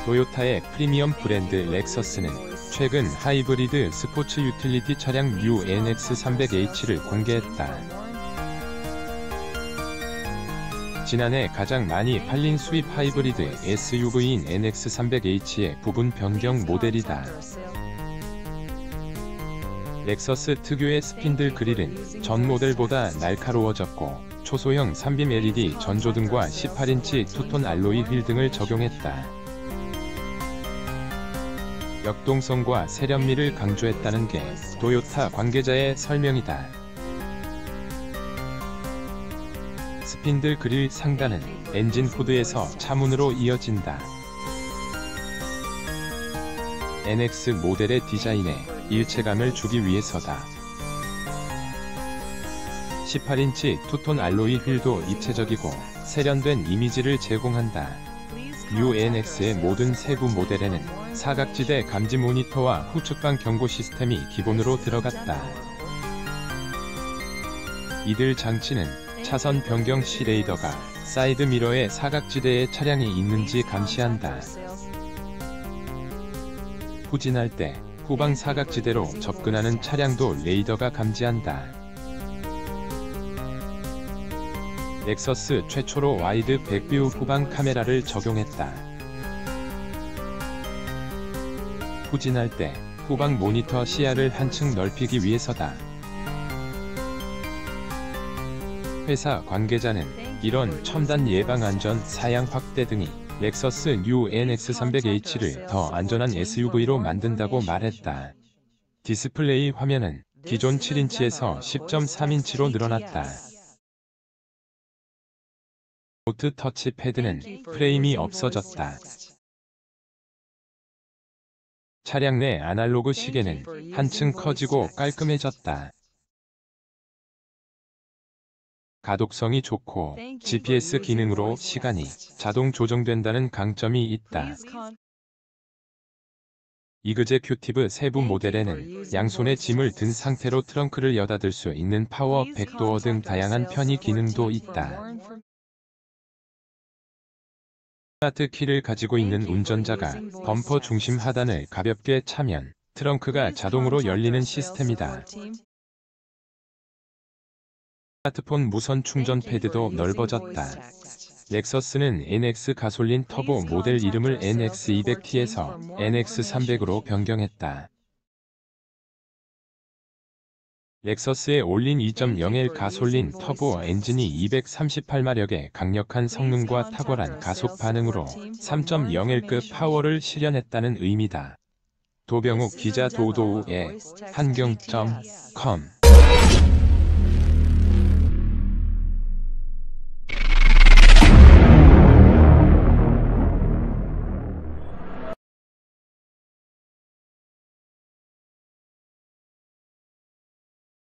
토요타의 프리미엄 브랜드 렉서스는 최근 하이브리드 스포츠 유틸리티 차량 뉴 NX300H를 공개했다. 지난해 가장 많이 팔린 수입 하이브리드 SUV인 NX300H의 부분 변경 모델이다. 렉서스 특유의 스핀들 그릴은 전 모델보다 날카로워졌고 초소형 3빔 LED 전조등과 18인치 투톤 알로이 휠 등을 적용했다. 역동성과 세련미를 강조했다는 게 토요타 관계자의 설명이다. 스핀들 그릴 상단은 엔진 후드에서 차문으로 이어진다. NX 모델의 디자인에 일체감을 주기 위해서다. 18인치 투톤 알로이 휠도 입체적이고 세련된 이미지를 제공한다. 뉴 NX의 모든 세부 모델에는 사각지대 감지 모니터와 후측방 경고 시스템이 기본으로 들어갔다. 이들 장치는 차선 변경 시 레이더가 사이드 미러에 사각지대에 차량이 있는지 감시한다. 후진할 때 후방 사각지대로 접근하는 차량도 레이더가 감지한다. 렉서스 최초로 와이드 백뷰 후방 카메라를 적용했다. 후진할 때 후방 모니터 시야를 한층 넓히기 위해서다. 회사 관계자는 이런 첨단 예방 안전 사양 확대 등이 렉서스 뉴 NX300H를 더 안전한 SUV로 만든다고 말했다. 디스플레이 화면은 기존 7인치에서 10.3인치로 늘어났다. 노트 터치 패드는 프레임이 없어졌다. 차량 내 아날로그 시계는 한층 커지고 깔끔해졌다. 가독성이 좋고 GPS 기능으로 시간이 자동 조정된다는 강점이 있다. 이그제큐티브 세부 모델에는 양손에 짐을 든 상태로 트렁크를 여닫을 수 있는 파워 백도어 등 다양한 편의 기능도 있다. 스타트 키를 가지고 있는 운전자가 범퍼 중심 하단을 가볍게 차면 트렁크가 자동으로 열리는 시스템이다. 스마트폰 무선 충전 패드도 넓어졌다. 렉서스는 NX 가솔린 터보 모델 이름을 NX200T에서 NX300으로 변경했다. 렉서스에 올린 2.0L 가솔린 터보 엔진이 238마력의 강력한 성능과 탁월한 가속 반응으로 3.0L급 파워를 실현했다는 의미다. 도병욱 기자 도도우의 한경.com